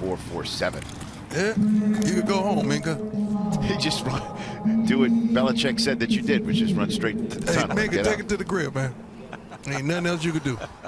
4.47. Yeah, you could go home, Minkah. He just do what Belichick said that you did, which is run straight to the tunnel. Hey, Minkah, take it to the crib, man. Ain't nothing else you could do.